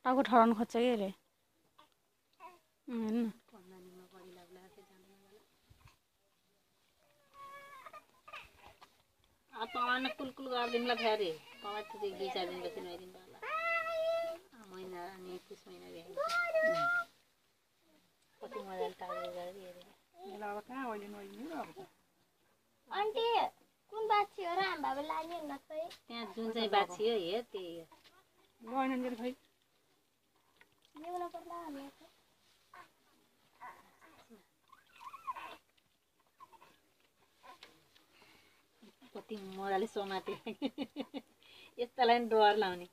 टाउको ठहराउनु खोज्छ कि यसले हैन पवन कुलकुल गरिदिउँला फेरि पवन त 2-4 दिनपछि नुहाइदिनु पर्ला महिना अनि पुस महिना कति मजाले टाउको गरिदियो यसलाई अब कहाँ अहिले नुहाइदिनु अब त आन्टी कुन बाछी हो र हामी बाबा लाग्यो न खै त्यहाँ जुन चाहिँ बाछी हो हेर त्यही हो गएन नि खै ल्याउन पर्ला हामीलाई कति मजाले समाते यस्तालाई नि डर लाउने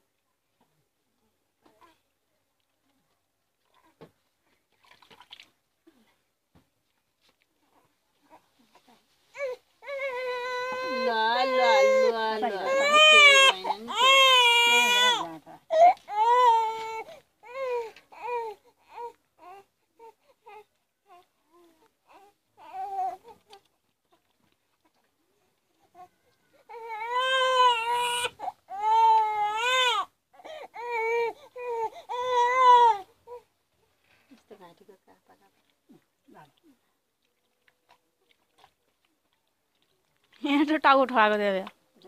ल ल ल ल यहाँ तो टाउको ठहराएको थियो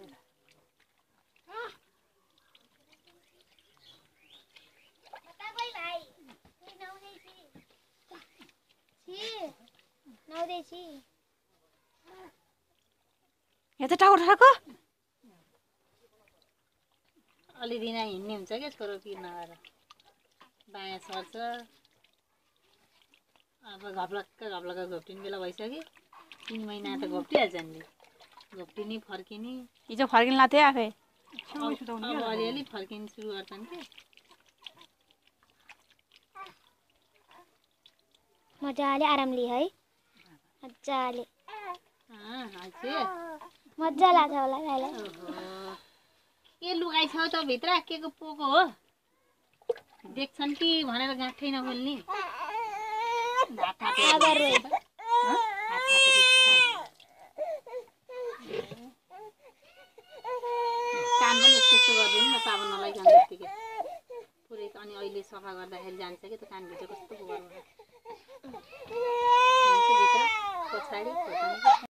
यहाँ त टाउको ठहराएको अलि दिन हिँड्ने हुन्छ क्या छोरो पिर नगएर बायाँ सर्छ अब घप्लक्क घोप्टिने बेला भइसक्यो 3 महिना त घोप्टिहाल्छ नि घोप्टिने फर्किने हिजो फर्किन लाथे आफै अब अलिअलि फर्किनु सुरु गर्छन् कि मजाले आराम लिए है मजाले मजा लाग्छ होला खाइलाई के लुगाइ छ त भित्र के को पोको हो देख्छन् कि भनेर गाँठै नखोल्ने कान पनि यस्तो गरिदिनु न साबुन नलाइकन त्यतिकै पुरै अनि अहिले सफा गर्दाखेरि जान्छ कि त कानभित्र कस्तो गोबर हुन्छ भित्र पछाडि